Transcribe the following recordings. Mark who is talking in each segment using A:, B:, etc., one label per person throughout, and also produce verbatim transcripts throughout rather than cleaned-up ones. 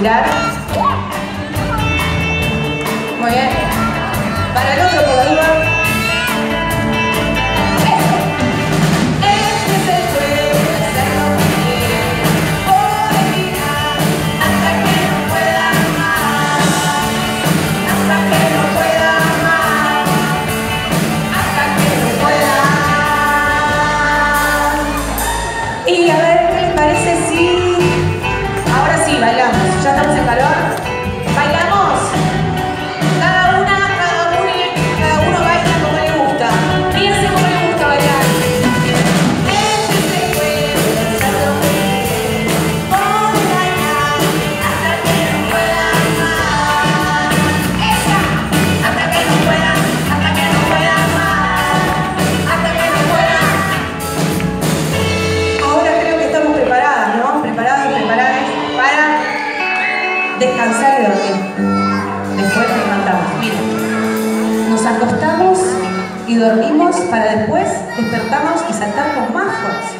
A: girar. Muy bien. Para el otro, por la duda. Y a ver, ¿qué les parece si ahora sí bailamos? Ya estamos en calor. ¿Bailamos? Cada una, cada uno, cada uno baila como le gusta. Fíjense cómo le gusta bailar. Este es el juego de hacerlo bien. Voy a bailar hasta que no pueda más. Esa, hasta que no pueda, hasta que no pueda más. Hasta que no pueda. Ahora creo que estamos preparadas, ¿no? Preparadas y preparadas para descansar y dormir. Después nos levantamos. Miren, nos acostamos y dormimos para después despertarnos y saltar con más fuerza.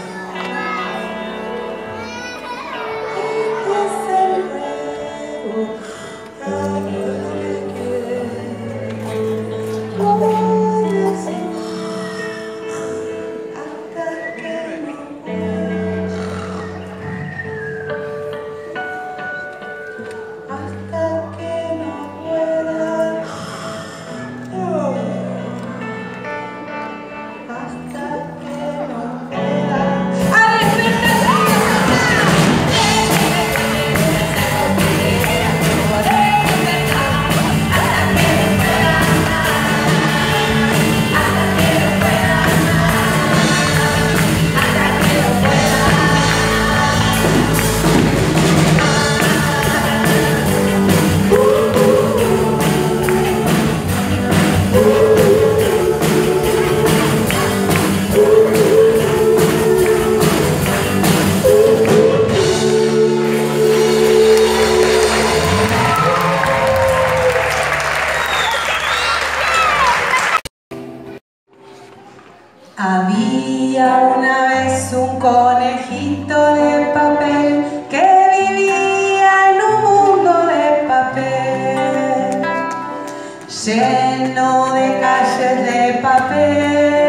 A: Había una vez un conejito de papel que vivía en un mundo de papel, lleno de calles de papel.